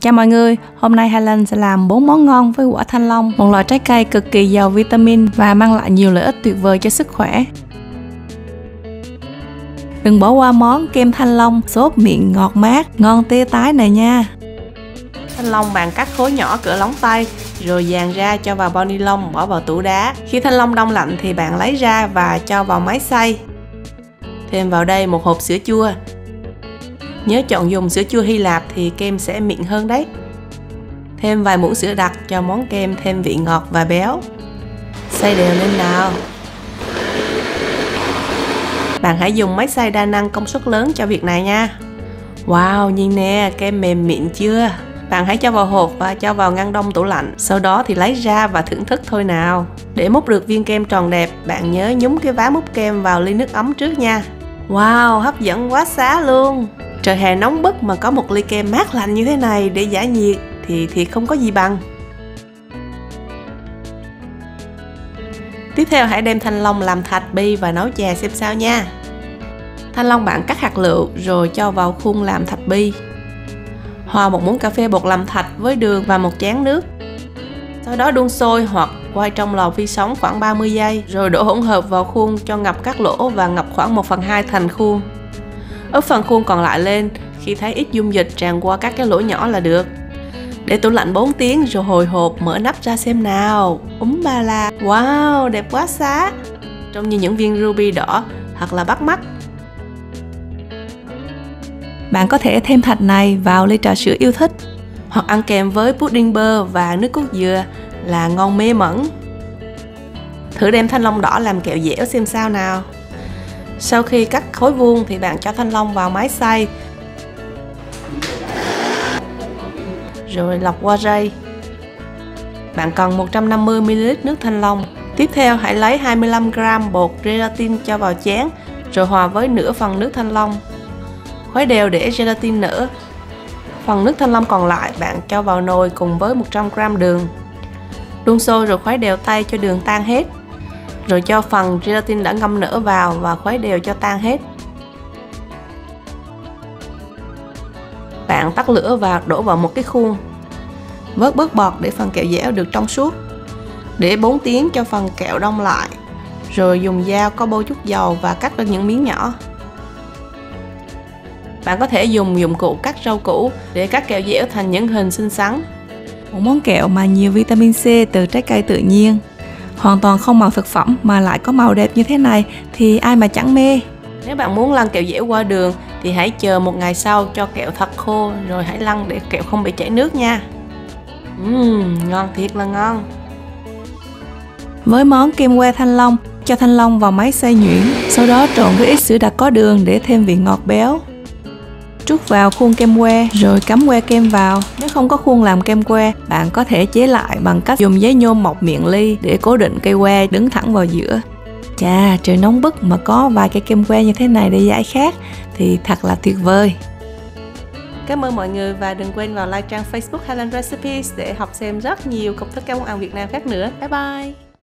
Chào mọi người, hôm nay Highland sẽ làm 4 món ngon với quả thanh long, một loại trái cây cực kỳ giàu vitamin và mang lại nhiều lợi ích tuyệt vời cho sức khỏe. Đừng bỏ qua món kem thanh long xốp miệng ngọt mát, ngon tê tái này nha. Thanh long bạn cắt khối nhỏ cỡ lóng tay, rồi dàn ra cho vào bao ni lông, bỏ vào tủ đá. Khi thanh long đông lạnh thì bạn lấy ra và cho vào máy xay. Thêm vào đây một hộp sữa chua. Nhớ chọn dùng sữa chua Hy Lạp thì kem sẽ mịn hơn đấy. Thêm vài muỗng sữa đặc cho món kem thêm vị ngọt và béo. Xay đều lên nào. Bạn hãy dùng máy xay đa năng công suất lớn cho việc này nha. Wow, nhìn nè, kem mềm mịn chưa? Bạn hãy cho vào hộp và cho vào ngăn đông tủ lạnh. Sau đó thì lấy ra và thưởng thức thôi nào. Để múc được viên kem tròn đẹp, bạn nhớ nhúng cái vá múc kem vào ly nước ấm trước nha. Wow, hấp dẫn quá xá luôn. Trời hè nóng bức mà có một ly kem mát lạnh như thế này để giải nhiệt thì không có gì bằng. Tiếp theo hãy đem thanh long làm thạch bi và nấu chè xem sao nha. Thanh long bạn cắt hạt lựu rồi cho vào khuôn làm thạch bi. Hòa một muỗng cà phê bột làm thạch với đường và một chén nước. Sau đó đun sôi hoặc quay trong lò vi sóng khoảng 30 giây, rồi đổ hỗn hợp vào khuôn cho ngập các lỗ và ngập khoảng 1/2 thành khuôn. Ướp phần khuôn còn lại lên, khi thấy ít dung dịch tràn qua các cái lỗ nhỏ là được. Để tủ lạnh 4 tiếng rồi hồi hộp mở nắp ra xem nào. Ba la, wow, đẹp quá xá. Trông như những viên ruby đỏ, thật là bắt mắt. Bạn có thể thêm thạch này vào ly trà sữa yêu thích, hoặc ăn kèm với pudding bơ và nước cốt dừa là ngon mê mẩn. Thử đem thanh long đỏ làm kẹo dẻo xem sao nào. Sau khi cắt khối vuông thì bạn cho thanh long vào máy xay, rồi lọc qua rây. Bạn cần 150ml nước thanh long. Tiếp theo hãy lấy 25g bột gelatin cho vào chén, rồi hòa với nửa phần nước thanh long. Khuấy đều để gelatin nở. Phần nước thanh long còn lại bạn cho vào nồi cùng với 100g đường. Đun sôi rồi khuấy đều tay cho đường tan hết. Rồi cho phần gelatin đã ngâm nở vào và khuấy đều cho tan hết. Bạn tắt lửa và đổ vào một cái khuôn. Vớt bớt bọt để phần kẹo dẻo được trong suốt. Để 4 tiếng cho phần kẹo đông lại. Rồi dùng dao có bôi chút dầu và cắt lên những miếng nhỏ. Bạn có thể dùng dụng cụ cắt rau củ để cắt kẹo dẻo thành những hình xinh xắn. Một món kẹo mà nhiều vitamin C từ trái cây tự nhiên, hoàn toàn không màu thực phẩm mà lại có màu đẹp như thế này thì ai mà chẳng mê. Nếu bạn muốn lăn kẹo dẻo qua đường thì hãy chờ một ngày sau cho kẹo thật khô rồi hãy lăn để kẹo không bị chảy nước nha. Ngon thiệt là ngon. Với món kem que thanh long, cho thanh long vào máy xay nhuyễn, sau đó trộn với ít sữa đặc có đường để thêm vị ngọt béo. Trút vào khuôn kem que rồi cắm que kem vào. Nếu không có khuôn làm kem que, bạn có thể chế lại bằng cách dùng giấy nhôm mọc miệng ly để cố định cây que đứng thẳng vào giữa. Chà, trời nóng bức mà có vài cây kem que như thế này để giải khát thì thật là tuyệt vời. Cảm ơn mọi người và đừng quên vào like trang Facebook Highland Recipes để học xem rất nhiều công thức các món ăn Việt Nam khác nữa. Bye bye!